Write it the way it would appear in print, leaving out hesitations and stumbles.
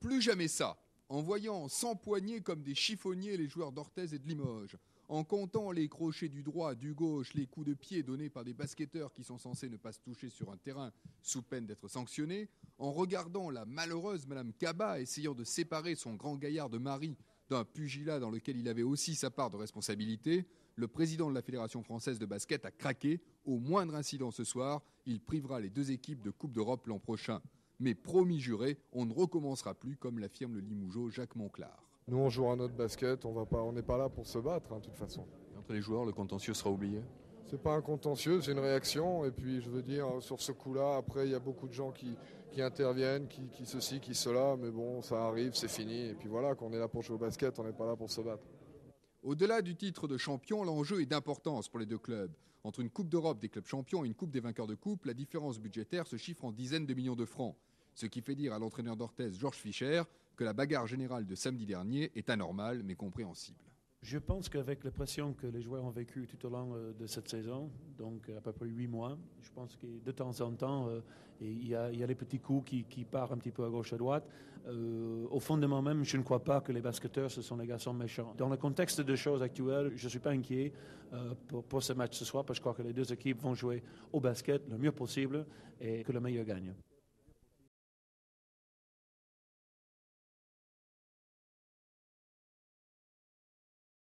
Plus jamais ça. En voyant s'empoigner comme des chiffonniers les joueurs d'Orthez et de Limoges, en comptant les crochets du droit, du gauche, les coups de pied donnés par des basketteurs qui sont censés ne pas se toucher sur un terrain sous peine d'être sanctionnés, en regardant la malheureuse Madame Kaba essayant de séparer son grand gaillard de mari d'un pugilat dans lequel il avait aussi sa part de responsabilité, le président de la Fédération française de basket a craqué. Au moindre incident ce soir, il privera les deux équipes de Coupe d'Europe l'an prochain. Mais promis juré, on ne recommencera plus, comme l'affirme le Limougeot Jacques Monclar. Nous, on joue à notre basket, on n'est pas là pour se battre, de toute façon. Entre les joueurs, le contentieux sera oublié? C'est pas un contentieux, c'est une réaction. Et puis, je veux dire, sur ce coup-là, après, il y a beaucoup de gens qui interviennent, qui ceci, qui cela. Mais bon, ça arrive, c'est fini. Et puis voilà, qu'on est là pour jouer au basket, on n'est pas là pour se battre. Au-delà du titre de champion, l'enjeu est d'importance pour les deux clubs. Entre une Coupe d'Europe des clubs champions et une Coupe des vainqueurs de coupe, la différence budgétaire se chiffre en dizaines de millions de francs. Ce qui fait dire à l'entraîneur d'Orthez, Georges Fischer, que la bagarre générale de samedi dernier est anormale mais compréhensible. Je pense qu'avec la pression que les joueurs ont vécue tout au long de cette saison, donc à peu près 8 mois, je pense que de temps en temps, il y a les petits coups qui partent un petit peu à gauche à droite. Au fond de moi-même, je ne crois pas que les basketteurs, ce sont les garçons méchants. Dans le contexte des choses actuelles, je ne suis pas inquiet pour ce match ce soir, parce que je crois que les deux équipes vont jouer au basket le mieux possible et que le meilleur gagne.